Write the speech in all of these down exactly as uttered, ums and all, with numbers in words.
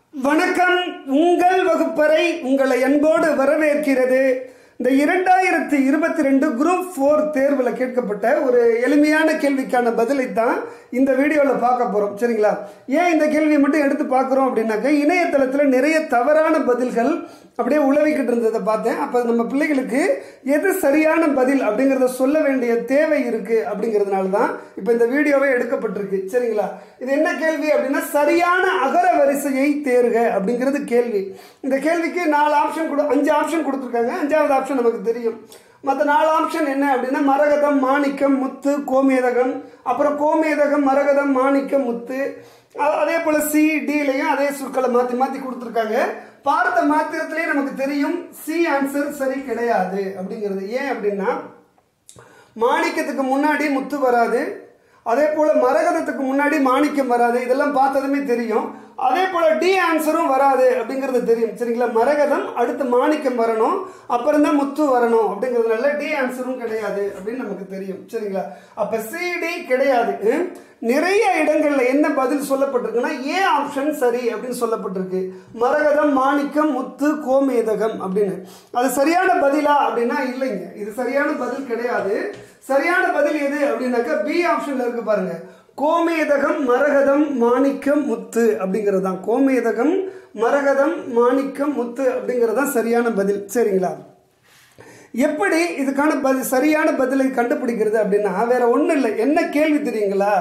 வணக்கம். உங்கள் வகுப்பறை உங்களை அன்போடு வரவேற்கிறது. இந்த இரண்டாயிரத்தி இருபத்தி ரெண்டு குரூப் ஃபோர் தேர்வில் கேட்கப்பட்ட ஒரு எளிமையான கேள்விக்கான பதிலை தான் இந்த வீடியோவில் பார்க்க போகிறோம். சரிங்களா? ஏன் இந்த கேள்வியை மட்டும் எடுத்து பார்க்குறோம் அப்படின்னாக்க, இணையதளத்தில் நிறைய தவறான பதில்கள் அப்படியே உழவிக்கிட்டு இருந்ததை பார்த்தேன். அப்போ நம்ம பிள்ளைகளுக்கு எது சரியான பதில் அப்படிங்கிறத சொல்ல வேண்டிய தேவை இருக்குது. அப்படிங்கிறதுனால தான் இப்போ இந்த வீடியோவே எடுக்கப்பட்டிருக்கு. சரிங்களா? இது என்ன கேள்வி அப்படின்னா, சரியான அகர வரிசையை தேர்க அப்படிங்கிறது கேள்வி. இந்த கேள்விக்கு நாலு ஆப்ஷன் கொடு அஞ்சு ஆப்ஷன் கொடுத்துருக்காங்க. அஞ்சாவது ஆப்ஷன் நமக்கு தெரியும். மற்ற நாலு ஆப்ஷன் என்ன அப்படின்னா, மரகதம், மாணிக்கம், முத்து, கோமேதகம். அப்புறம் கோமேதகம், மரகதம், மாணிக்கம், முத்து. அதே போல சி டிலையும் அதே சொற்களை மாற்றி மாற்றி கொடுத்துருக்காங்க. பார்த்த மாத்திரத்திலே நமக்கு தெரியும் சி ஆன்சர் சரி கிடையாது அப்படிங்கிறது. ஏன் அப்படின்னா, மாணிக்கத்துக்கு முன்னாடி முத்து வராது, அதே போல மரகதத்துக்கு முன்னாடி மாணிக்கம் வராது. இதெல்லாம் பார்த்ததுமே தெரியும். அதே போல டி ஆன்சரும் வராது அப்படிங்கிறது தெரியும். சரிங்களா? மரகதம் அடுத்து மாணிக்கம் வரணும், அப்புறம் தான் முத்து வரணும். அப்படிங்கிறதுனால டி ஆன்சரும் கிடையாது அப்படின்னு நமக்கு தெரியும். சரிங்களா? அப்ப சிடி கிடையாது. நிறைய இடங்கள்ல என்ன பதில் சொல்லப்பட்டிருக்குன்னா, ஏ ஆப்ஷன் சரி அப்படின்னு சொல்லப்பட்டிருக்கு. மரகதம், மாணிக்கம், முத்து, கோமேதகம் அப்படின்னு. அது சரியான பதிலா அப்படின்னா இல்லைங்க, இது சரியான பதில் கிடையாது. சரியான பதில் எது அப்படின்னாக்கா பி ஆப்ஷன்ல இருக்கு பாருங்க. கோமேதகம், மரகதம், மாணிக்கம், முத்து அப்படிங்கிறது தான். கோமேதகம், மரகதம், மாணிக்கம், முத்து அப்படிங்கிறது தான் சரியான பதில். சரிங்களா? எப்படி இதுக்கான பதில் சரியான பதிலை கண்டுபிடிக்கிறது அப்படின்னா, வேற ஒன்றும் இல்லை. என்ன கேள்வி தெரியுங்களா?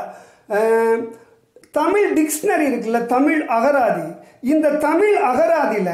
தமிழ் டிக்ஷனரி இருக்குல்ல, தமிழ் அகராதி. இந்த தமிழ் அகராதியில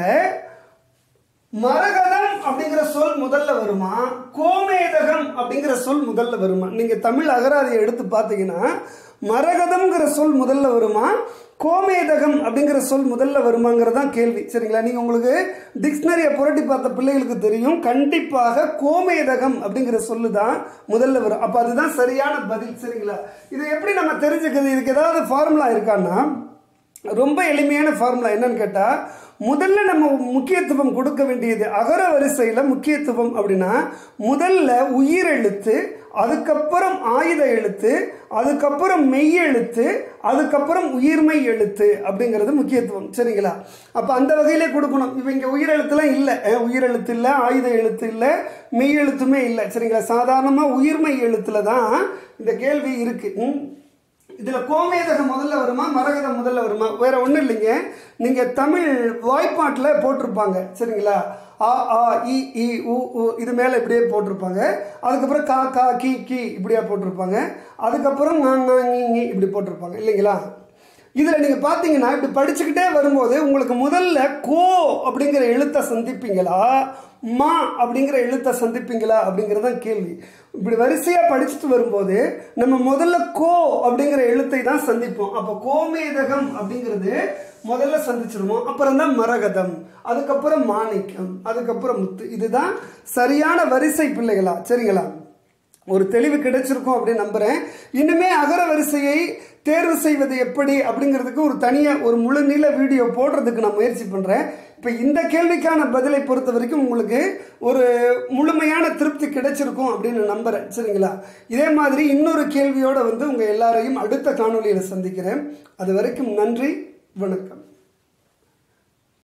மரகதம் அப்படிங்கிற சொல் முதல்ல வருமா, கோமேதகம் அப்படிங்கிற சொல் முதல்ல வருமா? நீங்க தமிழ் அகராதியை எடுத்து பார்த்தீங்கன்னா, மரகதம்ங்கிற சொல் முதல்ல வருமா, கோமேதகம் அப்படிங்கிற சொல் முதல்ல வருமாங்கிறதான் கேள்வி. சரிங்களா? நீங்க உங்களுக்கு டிக்ஷனரியை புரட்டி பார்த்த பிள்ளைகளுக்கு தெரியும், கண்டிப்பாக கோமேதகம் அப்படிங்கிற சொல்லு தான் முதல்ல வரும். அப்ப அதுதான் சரியான பதில். சரிங்களா? இது எப்படி நம்ம தெரிஞ்சுக்கிறது? இதுக்கு ஏதாவது ஃபார்முலா இருக்கான்னா, ரொம்ப எளிமையான ஃபார்முலா. என்னன்னு கேட்டா, முதல்ல நம்ம முக்கியத்துவம் கொடுக்க வேண்டியது அகர வரிசையில முக்கியத்துவம் அப்படின்னா, முதல்ல உயிர் எழுத்து, அதுக்கப்புறம் ஆயுத எழுத்து, அதுக்கப்புறம் மெய் எழுத்து, அதுக்கப்புறம் உயிர்மெய் எழுத்து அப்படிங்கிறது முக்கியத்துவம். சரிங்களா? அப்ப அந்த வகையிலே கொடுக்கணும். இப்ப இங்க உயிர் எழுத்துலாம் இல்லை, உயிர் எழுத்து இல்லை, ஆயுத எழுத்து இல்லை, மெய் எழுத்துமே இல்லை. சரிங்களா? சாதாரணமா உயிர்மெய் எழுத்துல தான் இந்த கேள்வி இருக்கு. இதுல கோமேதகம் முதல்ல வருமா, மரகதம் முதல்ல வருமா? வேற ஒண்ணும் இல்லைங்க. நீங்க தமிழ் வாய்ப்பாட்டில் போட்டிருப்பாங்க. சரிங்களா? ஆ ஆ இ இ உ உ இது மேல இப்படியே போட்டிருப்பாங்க. அதுக்கப்புறம் கா கா கி கி இப்படியா போட்டிருப்பாங்க. அதுக்கப்புறம் ங ங ஞ ஞ இப்படி போட்டிருப்பாங்க இல்லைங்களா? இதுல நீங்க பாத்தீங்கன்னா, இப்படி படிச்சுக்கிட்டே வரும்போது உங்களுக்கு முதல்ல கோ அப்படிங்கிற எழுத்தை சந்திப்பீங்களா, மா அப்படிங்கிற எழுத்தை சந்திப்பீங்களா அப்படிங்கறதான் கேள்வி. இப்படி வரிசையா படிச்சுட்டு வரும்போது நம்ம முதல்ல கோ அப்படிங்கிற எழுத்தை தான் சந்திப்போம். அப்ப கோமேதகம் அப்படிங்கிறது முதல்ல சந்திச்சிருவோம். அப்புறம் தான் மரகதம், அதுக்கப்புறம் மாணிக்கம், அதுக்கப்புறம் முத்து. இதுதான் சரியான வரிசை பிள்ளைகளா? சரிங்களா? ஒரு தெளிவு கிடைச்சிருக்கும் அப்படின்னு நம்புறேன். இனிமே அகர வரிசையை தேர்வு செய்வது எப்படி அப்படிங்கிறதுக்கு ஒரு தனியா ஒரு முழு நீள வீடியோ போடுறதுக்கு நான் முயற்சி பண்றேன். இப்ப இந்த கேள்விக்கான பதிலை பொறுத்த வரைக்கும் உங்களுக்கு ஒரு முழுமையான திருப்தி கிடைச்சிருக்கும் அப்படின்னு நம்புறேன். சரிங்களா? இதே மாதிரி இன்னொரு கேள்வியோட வந்து உங்க எல்லாரையும் அடுத்த காணொலியில சந்திக்கிறேன். அது வரைக்கும் நன்றி, வணக்கம்.